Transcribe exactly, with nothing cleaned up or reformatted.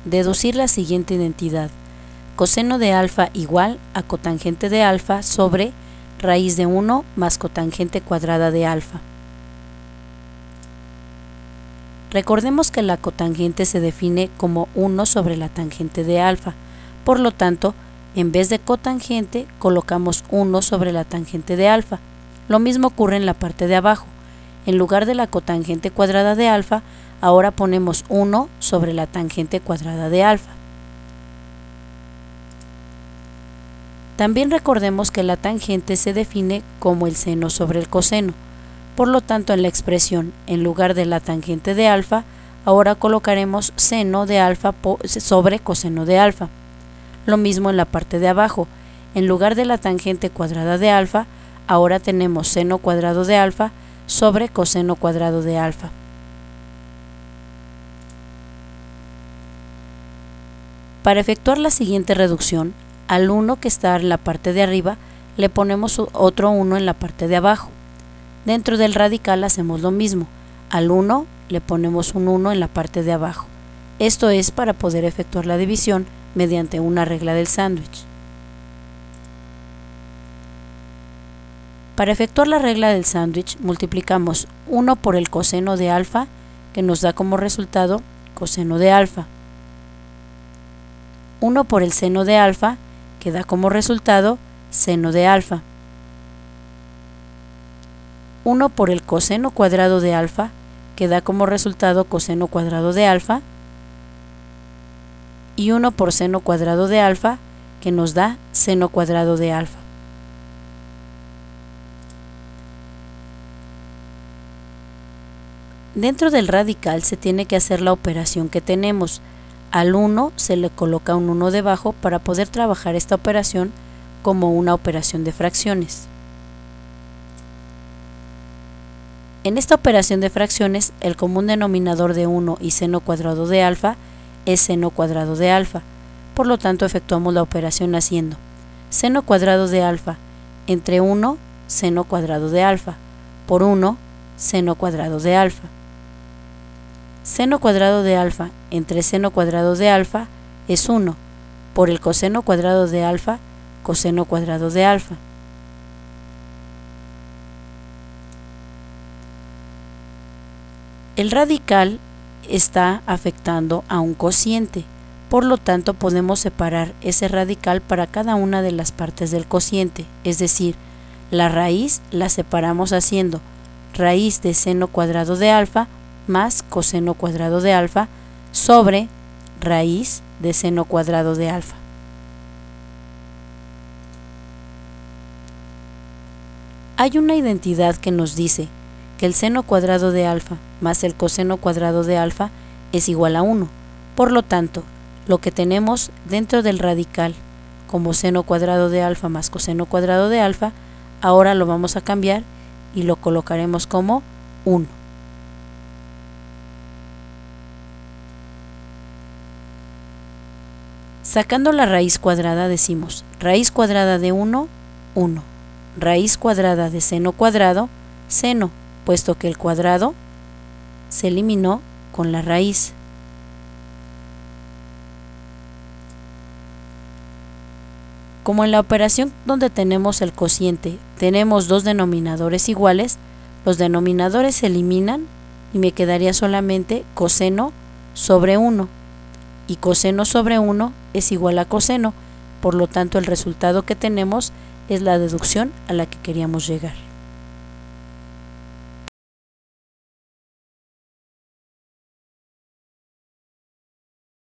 deducir la siguiente identidad: coseno de alfa igual a cotangente de alfa sobre raíz de uno más cotangente cuadrada de alfa. Recordemos que la cotangente se define como uno sobre la tangente de alfa, por lo tanto, en vez de cotangente colocamos uno sobre la tangente de alfa. Lo mismo ocurre en la parte de abajo. En lugar de la cotangente cuadrada de alfa, ahora ponemos uno sobre la tangente cuadrada de alfa. También recordemos que la tangente se define como el seno sobre el coseno. Por lo tanto, en la expresión, en lugar de la tangente de alfa, ahora colocaremos seno de alfa sobre coseno de alfa. Lo mismo en la parte de abajo. En lugar de la tangente cuadrada de alfa, ahora tenemos seno cuadrado de alfa sobre coseno cuadrado de alfa. Para efectuar la siguiente reducción, al uno que está en la parte de arriba le ponemos otro uno en la parte de abajo. Dentro del radical hacemos lo mismo. Al uno le ponemos un uno en la parte de abajo. Esto es para poder efectuar la división mediante una regla del sándwich. Para efectuar la regla del sándwich multiplicamos uno por el coseno de alfa, que nos da como resultado coseno de alfa. uno por el seno de alfa, que da como resultado seno de alfa. uno por el coseno cuadrado de alfa, que da como resultado coseno cuadrado de alfa. Y uno por seno cuadrado de alfa, que nos da seno cuadrado de alfa. Dentro del radical se tiene que hacer la operación que tenemos. Al uno se le coloca un uno debajo para poder trabajar esta operación como una operación de fracciones. En esta operación de fracciones, el común denominador de uno y seno cuadrado de alfa es seno cuadrado de alfa. Por lo tanto, efectuamos la operación haciendo seno cuadrado de alfa entre uno seno cuadrado de alfa por uno seno cuadrado de alfa. Seno cuadrado de alfa entre seno cuadrado de alfa es uno por el coseno cuadrado de alfa coseno cuadrado de alfa. El radical está afectando a un cociente, por lo tanto podemos separar ese radical para cada una de las partes del cociente, es decir, la raíz la separamos haciendo raíz de seno cuadrado de alfa más coseno cuadrado de alfa sobre raíz de seno cuadrado de alfa. Hay una identidad que nos dice que el seno cuadrado de alfa más el coseno cuadrado de alfa es igual a uno. Por lo tanto, lo que tenemos dentro del radical como seno cuadrado de alfa más coseno cuadrado de alfa, ahora lo vamos a cambiar y lo colocaremos como uno. Sacando la raíz cuadrada decimos raíz cuadrada de uno, uno. Raíz cuadrada de seno cuadrado, seno, puesto que el cuadrado se eliminó con la raíz. Como en la operación donde tenemos el cociente tenemos dos denominadores iguales, los denominadores se eliminan y me quedaría solamente coseno sobre uno. Y coseno sobre uno es igual a coseno, por lo tanto el resultado que tenemos es la deducción a la que queríamos llegar.